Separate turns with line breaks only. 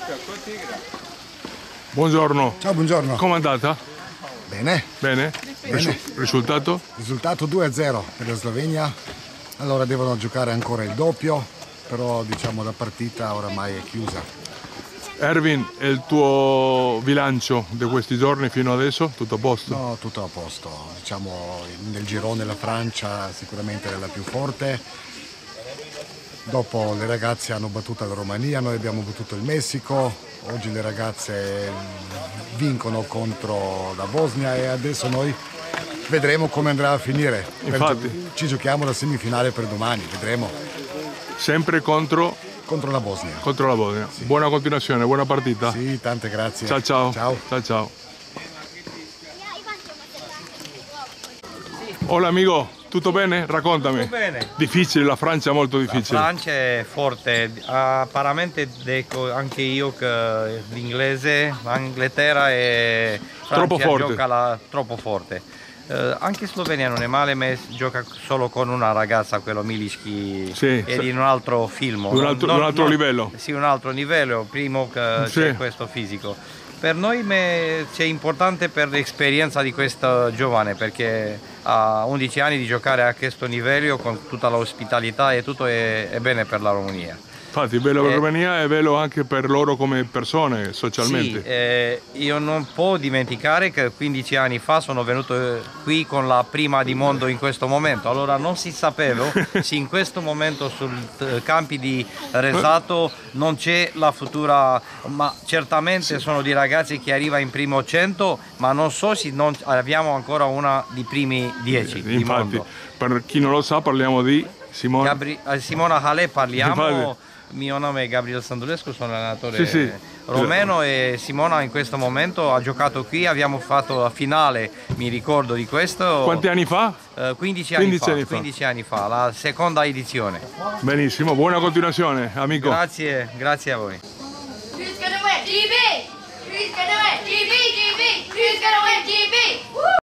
Buongiorno.
Ciao, buongiorno.
Com'è andata?
Bene.
Bene? Risultato?
Risultato 2-0 per la Slovenia. Allora devono giocare ancora il doppio, però diciamo la partita oramai è chiusa.
Erwin, è il tuo bilancio di questi giorni fino adesso? Tutto a posto?
No, tutto a posto. Diciamo nel girone la Francia sicuramente è la più forte. Dopo le ragazze hanno battuto la Romania, noi abbiamo battuto il Messico. Oggi le ragazze vincono contro la Bosnia e adesso noi vedremo come andrà a finire.
Infatti.
Ci giochiamo la semifinale per domani, vedremo.
Sempre contro
la Bosnia.
Contro la Bosnia. Sì. Buona continuazione, buona partita.
Sì, tante grazie.
Ciao ciao.
Ciao.
Ciao ciao. Hola amico, tutto bene? Raccontami.
Tutto bene.
Difficile, la Francia è molto difficile.
La Francia è forte, apparentemente dico anche io che l'inglese, l'Inghilterra è
troppo forte.
Gioca troppo forte. Anche Slovenia non è male, ma gioca solo con una ragazza, quello Miliški,
sì,
è di un altro film.
Un altro livello.
Sì, un altro livello, primo che
sì.
c'è questo fisico. Per noi c'è importante per l'esperienza di questo giovane, perché ha 11 anni di giocare a questo livello con tutta l'ospitalità e tutto è bene per la Romania.
Infatti, è bello per la Romania e bello anche per loro come persone, socialmente.
Sì, io non può dimenticare che 15 anni fa sono venuto qui con la prima di mondo in questo momento, allora non si sapeva se in questo momento sul campi di Rezzato non c'è la futura, ma certamente sono di ragazzi che arriva in primo 100, ma non so se non abbiamo ancora una di primi 10 di mondo.
Per chi non lo sa parliamo di Simona
Halep, parliamo. Mio nome è Gabriel Sandulescu, sono allenatore
sì.
romeno e Simona in questo momento ha giocato qui, abbiamo fatto la finale, mi ricordo di questo.
Quanti anni fa?
15 anni fa, la seconda edizione.
Benissimo, buona continuazione amico.
Grazie a voi.
Who's gonna win? GB! Who's gonna win? GB! GB! Who's gonna win? GB!